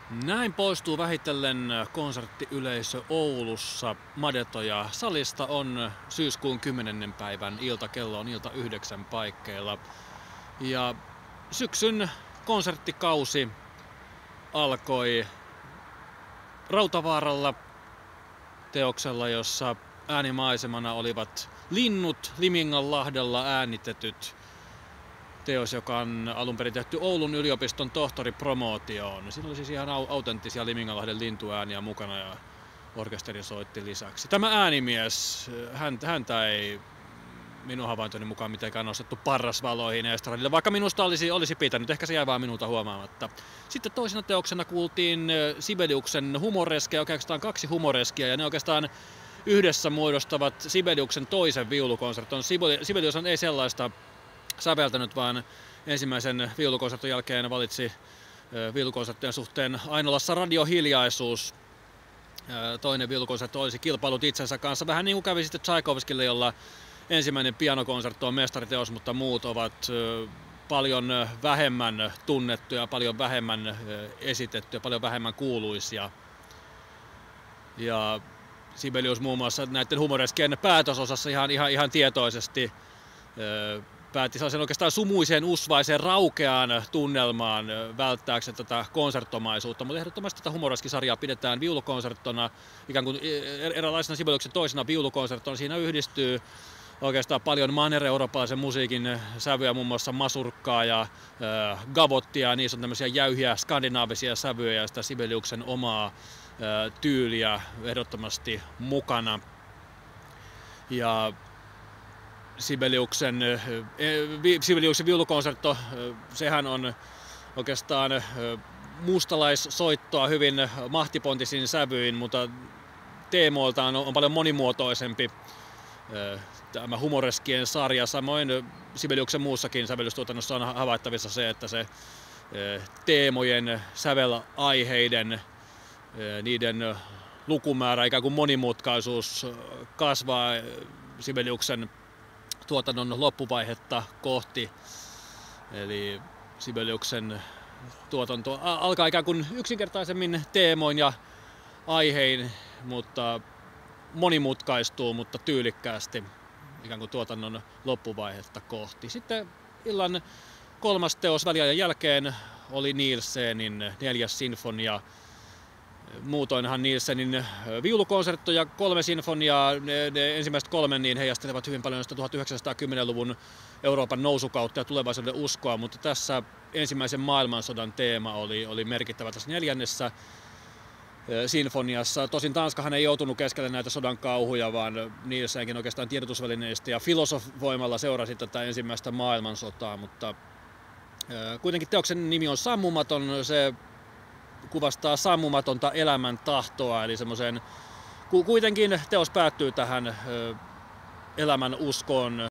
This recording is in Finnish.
Näin poistuu vähitellen konserttiyleisö Oulussa. Madetoja salista on syyskuun 10. päivän ilta, kello on ilta 9 paikkeilla. Ja syksyn konserttikausi alkoi Rautavaaralla teoksella, jossa äänimaisemana olivat linnut Liminganlahdella äänitetyt. Teos, joka on alun perin tehty Oulun yliopiston tohtoripromootioon. Siinä oli siis ihan autenttisia Liminganlahden lintuääniä mukana ja orkesteri soitti lisäksi. Tämä äänimies, häntä ei minun havaintoni mukaan mitenkään nostettu parrasvaloihin estradille, vaikka minusta olisi pitänyt. Ehkä se jäi vaan minulta huomaamatta. Sitten toisena teoksena kuultiin Sibeliuksen humoreskeja, oikeastaan 2 humoreskia, ja ne oikeastaan yhdessä muodostavat Sibeliuksen toisen viulukonserton. Sibelius ei sellaista säveltänyt, vaan ensimmäisen viulukonsertin jälkeen valitsi viulukonserttien suhteen Ainolassa radiohiljaisuus. Toinen viulukonsertti olisi kilpailut itsensä kanssa, vähän niin kuin kävi sitten Tchaikovskille, jolla ensimmäinen pianokonsertto on mestariteos, mutta muut ovat paljon vähemmän tunnettuja, paljon vähemmän esitettyjä, paljon vähemmän kuuluisia. Ja Sibelius muun muassa näiden humoreskien päätösosassa ihan tietoisesti päätti sellaisen oikeastaan sumuiseen, usvaiseen, raukeaan tunnelmaan välttääkseen tätä konserttomaisuutta, mutta ehdottomasti tätä humoreskisarjaa pidetään viulukonserttona, ikään kuin eräänlaisena Sibeliuksen toisena viulukonserttona. Siinä yhdistyy oikeastaan paljon manner-eurooppalaisen musiikin sävyjä, muun muassa masurkkaa ja gavottia, niissä on tämmöisiä jäyhiä skandinaavisia sävyjä ja sitä Sibeliuksen omaa tyyliä ehdottomasti mukana. Ja Sibeliuksen viulukonsertto, sehän on oikeastaan mustalaissoittoa hyvin mahtipontisin sävyin, mutta teemoiltaan on paljon monimuotoisempi tämä humoreskien sarja. Samoin Sibeliuksen muussakin sävellystuotannossa on havaittavissa se, että se teemojen, sävelaiheiden, niiden lukumäärä, ikään kuin monimutkaisuus kasvaa Sibeliuksen tuotannon loppuvaihetta kohti. Eli Sibeliuksen tuotanto alkaa ikään kuin yksinkertaisemmin teemoin ja aihein, mutta monimutkaistuu, mutta tyylikkäästi ikään kuin tuotannon loppuvaihetta kohti. Sitten illan 3. teos väliajan jälkeen oli Nielsenin 4. sinfonia. Muutoinhan Nielsenin viulukonsertto ja 3 sinfoniaa, ne ensimmäiset 3 niin heijastelevat hyvin paljon sitä 1910-luvun Euroopan nousukautta ja tulevaisuuden uskoa, mutta tässä ensimmäisen maailmansodan teema oli merkittävä tässä 4. sinfoniassa. Tosin Tanskahan ei joutunut keskelle näitä sodan kauhuja, vaan Nielsenkin oikeastaan tiedotusvälineistä ja filosofoimalla seurasi tätä ensimmäistä maailmansotaa, mutta kuitenkin teoksen nimi on Sammumaton. Se kuvastaa sammumatonta elämän tahtoa, eli semmoiseen, kuitenkin teos päättyy tähän elämän uskoon,